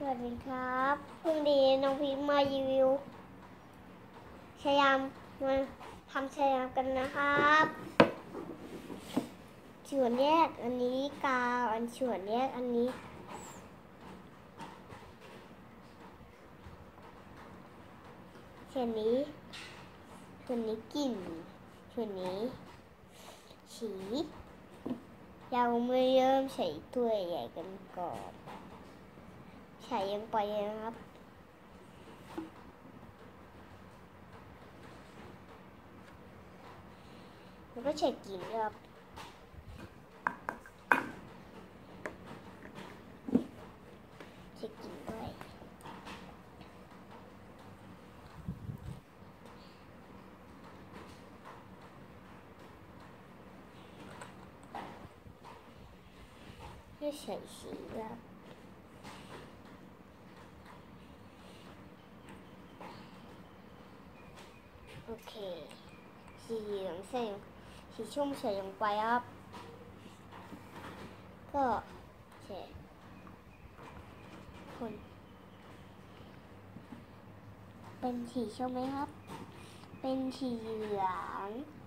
วัสดีครับพรุ่งนี้น้องพีมารีวิวชายามมาทำชายามกันนะครับส่วนแยกอันนี้กาวอันส่วนแยกอันนี้ส่วนนี้กลิ่นส่วนนี้สีเราไม่เริ่มใส่ถ้วยใหญ่กันก่อนใส่ยังไปนะครับแล้วก็ใส่กลิ่นครับใส่กลิ่นด้วยให้ใส่สีครับโอเคสีเหลืองใส่สีส้มใส่ลงไปครับก็ใส่คนเป็นสีส้มไหมครับเป็นสีเหลือง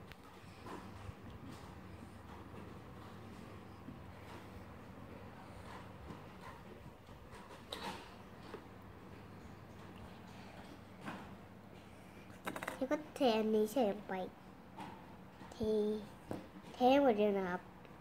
แล้วก็เทอันนี้ใส่ลงไปเทหมดเลยนะครับ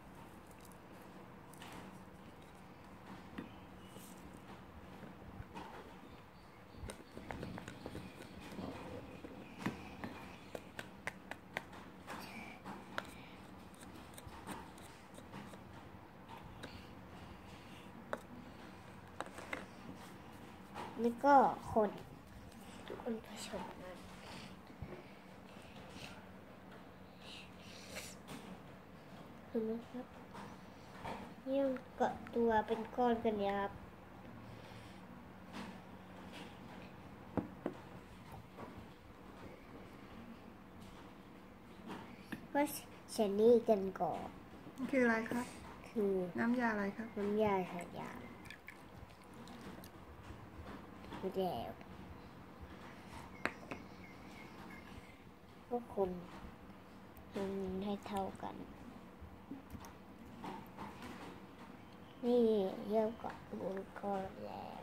แล้วก็คนผสมกันเห็นไหมครับนี่มันเกาะตัวเป็นก้อนกันเนี่ยครับก็ใช้นี่กันก่อนคืออะไรครับคือน้ำยาอะไรครับน้ำยาขยะแล้วก็คนให้เท่ากันนี่เริ่มเกาะตัวก้อนแล้ว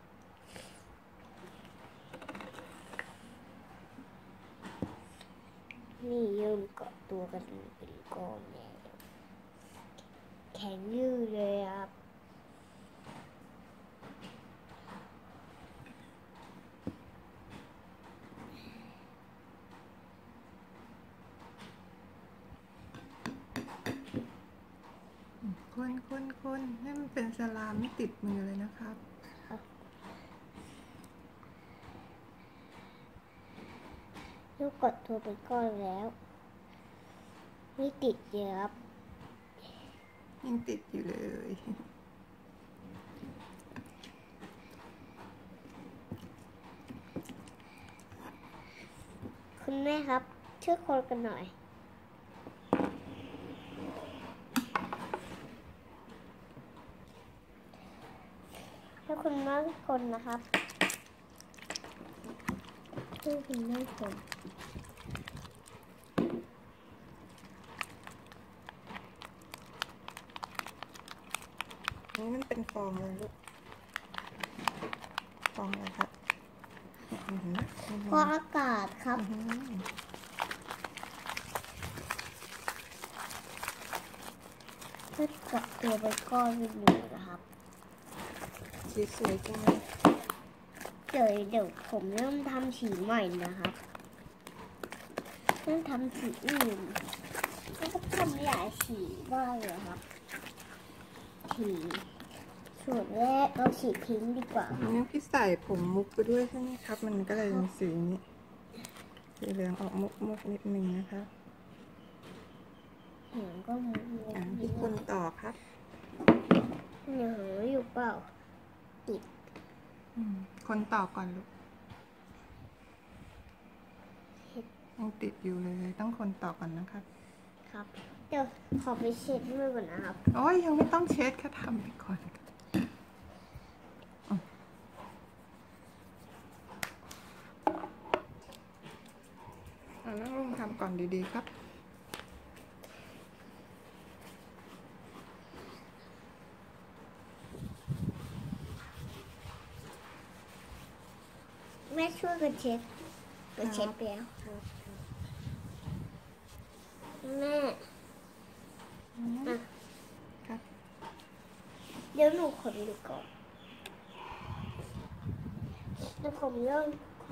นี่เริ่มเกาะตัวกันเป็นก้อนแล้วแข็งยืดเลยครับคนให้มันเป็นสลามไม่ติดมือเลยนะครับลูกกดตัวเป็นก้อนแล้วไม่ติดเยอะครับยังติดอยู่เลยคุณแม่ครับช่วยคนกันหน่อยให้คุณแม่คนนะครับช่วยคุณแม่คนนี่มันเป็นฟองเลยลูกฟองอะไรครับฟองอากาศครับเพื่อเกาะตัวเป็นก้อนเป็นหนูนะครับสีสวยจังเลยเดี๋ยวผมเริ่มทำสีใหม่นะครับเริ่มทำสีอื่นแล้วก็ทำหลายสีบ้างเลยครับสีส่วนแรกเอาสีพิงค์ดีกว่านี่พี่ใส่ผมมุกไปด้วยใช่ไหมครับมันก็เลยเป็นสีนี้สีเหลืองออกมุกนิดนึงนะคะเหลืองก็มุกพี่คนต่อครับเหลืองอยู่เปล่าติดคนต่อก่อนลูกยังติดอยู่เลยต้องคนต่อก่อนนะครับครับเดี๋ยวขอไปเช็ดมือก่อนนะครับโอ้ยยังไม่ต้องเช็ดแค่ทำไปก่อนก่อนดีๆครับแม่ช่วยกันเช็ดกันเช็ดไปแล้วแม่อ่ะครับเดี๋ยวหนูขนดูก่อนเดี๋ยวผมเริ่ม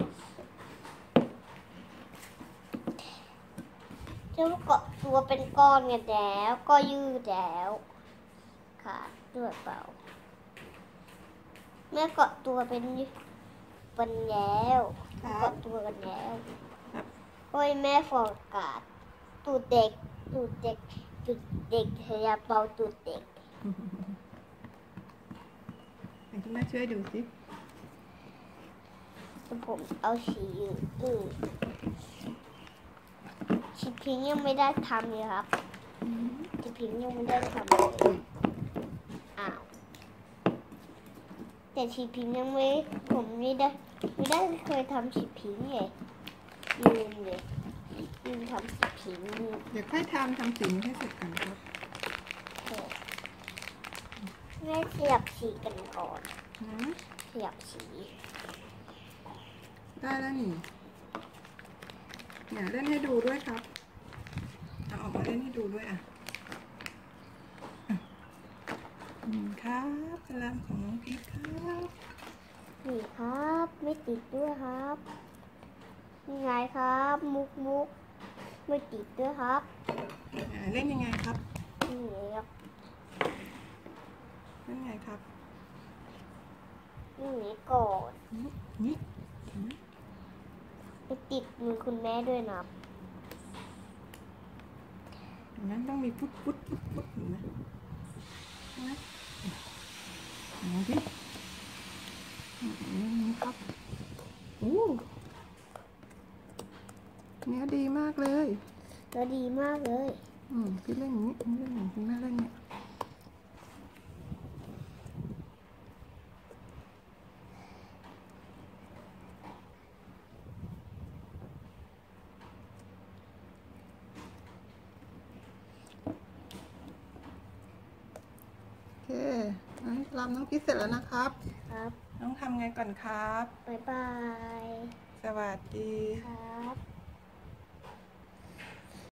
เริ่มเกาะตัวเป็นก้อนกันแล้วก็ยืดแล้วขาดด้วยเปล่าแม่เกาะตัวเป็นแล้วเกาะตัวกันแล้วโอ้ยแม่ฟองอากาศตูดเด็กพยาเป่าตูดเด็กให้คุณแม่ช่วยดูสิผมเอาสีอื่นชีพิงยังไม่ได้ทำเลยครับชีพิงยังไม่ได้ทำเลยอ้าวแต่ชีพิงยังผมไม่ได้เคยทำชีพิงเลยลืมทำชีพิงเดี๋ยวค่อยทำสีนี้ให้เสร็จก่อนครับแม่เสียบสีกันก่อนเสียบสีได้แล้วนี่เล่นให้ดูด้วยครับเอาออกมาเล่นให้ดูด้วยครับพลังของน้องพีชครับนี่ครับไม่ติดด้วยครับยังไงครับมุกไม่ติดด้วยครับเล่นยังไงครับนี่ครับเล่นไงครับนี่ก่อนนี่ไปติดมือคุณแม่ด้วยนะงั้นต้องมีปุ๊บเห็นไหมน้องพีชนี่ครับเนื้อดีมากเลยก็ดีมากเลยพี่เล่นอย่างนี้พี่เล่นอย่างคุณแม่เล่นเนี่ยโอเครำน้องพีชเสร็จแล้วนะครับครับน้องทำไงก่อนครับบ๊ายบายสวัสดีครับ